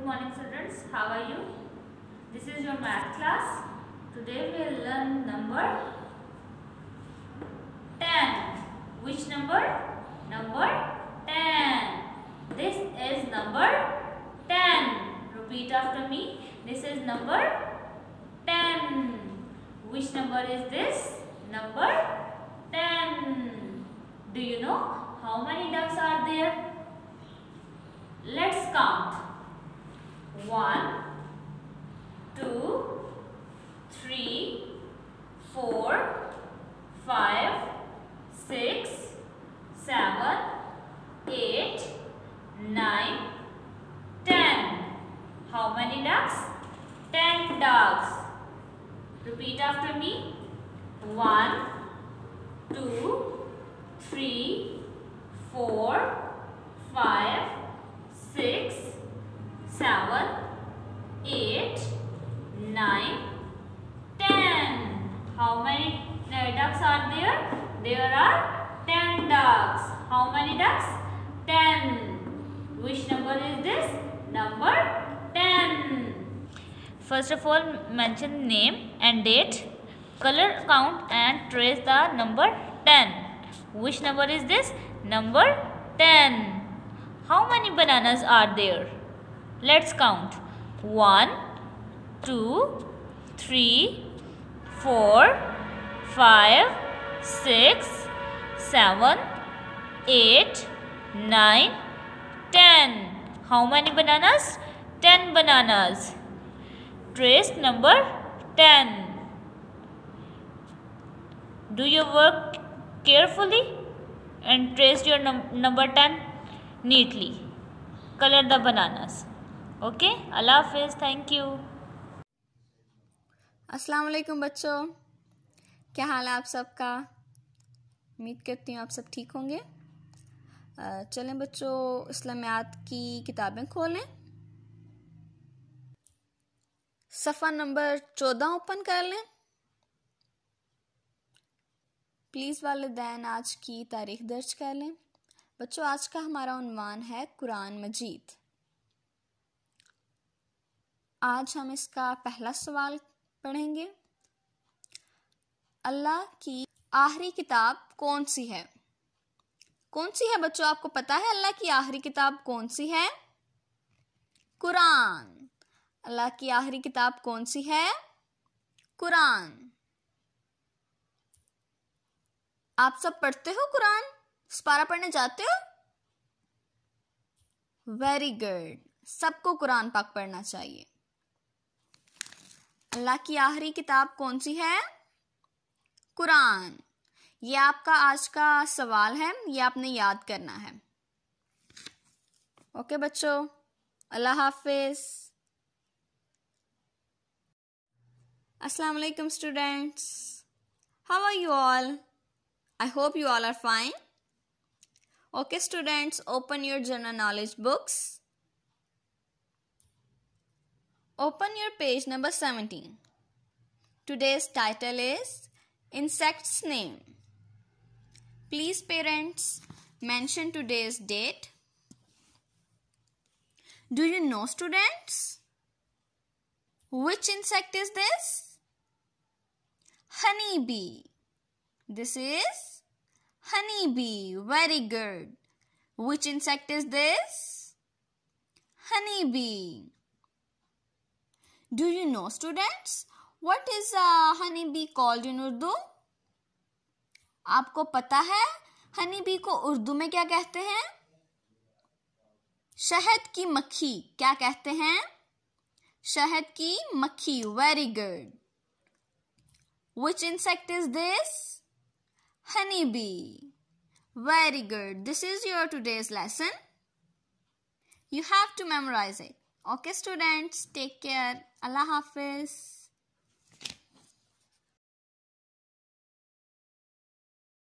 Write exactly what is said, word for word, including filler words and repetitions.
morning students, how are you? This is your math class. Today we will learn number ten. Which number? Number ten. This is number ten. Repeat after me. This is number ten. Which number is this? Number ten. Do you know how many ducks are there? Let's count. One, two, three, four, five, six, seven, eight, nine, ten. How many ducks? Ten ducks. Repeat after me. One, two, three, four, five, six, seven, eight, nine, ten. How many ducks are there? There are ten ducks. How many ducks? ten. Which number is this? Number ten. First of all, mention name and date, color count and trace the number ten. Which number is this? Number ten. How many bananas are there? Let's count. one, two, three, four, five, six, seven, eight, nine, ten. How many bananas? ten bananas. Trace number ten. Do your work carefully and trace your num number ten neatly. Color the bananas. Okay? Allah Hafiz. Thank you. अस्सलाम वालेकुम बच्चों, क्या हाल है आप सबका? उम्मीद करती हूँ आप सब ठीक होंगे। चलें बच्चों, इस्लामियात की किताबें खोलें। सफ़ा नंबर चौदह ओपन कर लें। प्लीज़ वालिदैन आज की तारीख दर्ज कर लें। बच्चों, आज का हमारा उन्वान है कुरान मजीद। आज हम इसका पहला सवाल पढ़ेंगे। अल्लाह की आखिरी किताब कौन सी है? कौन सी है बच्चों, आपको पता है अल्लाह की आखिरी किताब कौन सी है? कुरान। अल्लाह की आखिरी किताब कौन सी है? कुरान। आप सब पढ़ते हो कुरान? सपारा पढ़ने जाते हो? वेरी गुड, सबको कुरान पाक पढ़ना चाहिए। अल्लाह की आखिरी किताब कौन सी है? कुरान। ये आपका आज का सवाल है, ये आपने याद करना है। ओके बच्चों, अल्लाह हाफिज। अस्सलाम वालेकुम students, how are you all? I hope you all are fine. Okay students, open your general knowledge books. Open your page number seventeen. Today's title is Insect's Name. Please parents, mention today's date. Do you know students? Which insect is this? Honeybee. This is honeybee. Very good. Which insect is this? Honeybee. Do you know students? What is a honeybee called in Urdu? आपको पता है honeybee को उर्दू में क्या कहते हैं? शहद की मक्खी। क्या कहते हैं? शहद की मक्खी। Very good. Which insect is this? Honeybee. Very good. This is your today's lesson. You have to memorize it. Okay students, take care. Allah Hafiz.